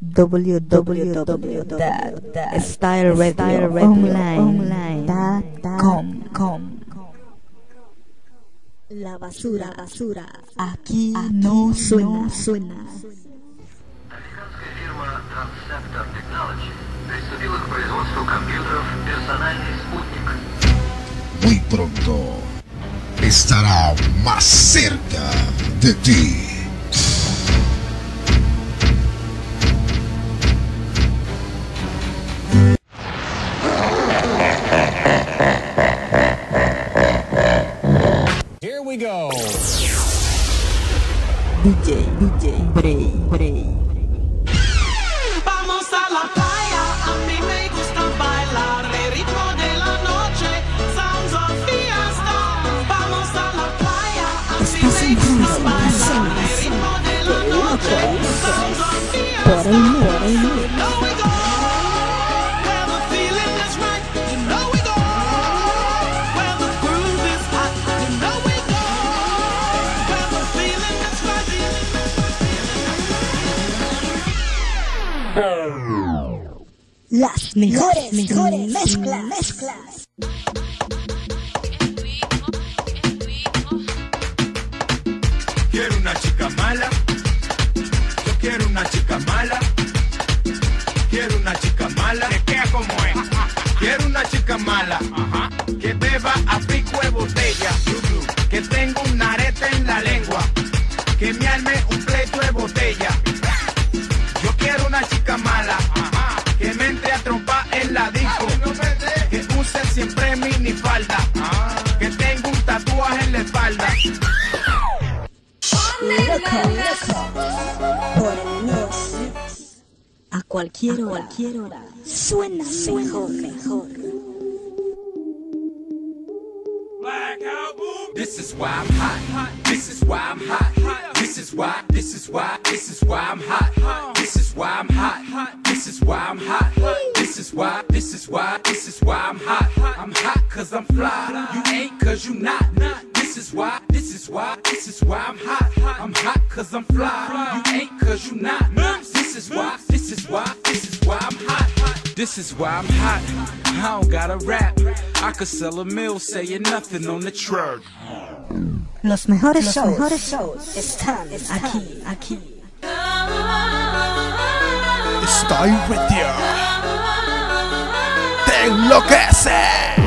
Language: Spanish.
www.styleradioonline.com. La basura, aquí no suena. Американская фирма Transceptor Technology приступила к производству компьютеров «Персональный спутник». Muy pronto estará más cerca de ti. Here we go. DJ Bray. Vamos a la playa, a mí me gusta bailar el ritmo de la noche, sounds of fiesta. Vamos a la playa, a mí me gusta bailar el ritmo de la noche, sounds of fiesta. You know we go where the feeling is right. You know we go where the groove is hot. You know we go where the feeling is right. Las mejores mezclas. Quiero una chica mala. Yo quiero una chica mala. Quiero una chica mala. ¿De qué como es? Quiero una chica mala. Que beba a pico de botella. Que tenga un arete en la lengua. Que me arme un pleito de botella. Yo quiero una chica mala. Que me entre a trompar en la disco. Que use siempre minifalda. Que tenga un tatuaje en la espalda. Por el norte. A cualquier hora. Suena mejor. This is why I'm hot. This is why I'm hot. This is why I'm hot. This is why I'm hot. This is why I'm hot. This is why I'm hot. I'm hot cause I'm fly. You ain't cause you not. This is why I'm hot. I'm hot cause I'm fly. You ain't cause you not. This is why I'm hot. This is why I'm hot. I don't gotta rap. I could sell a mill saying nothing on the track. Los mejores shows están aquí. Estoy with you. Te enloquece.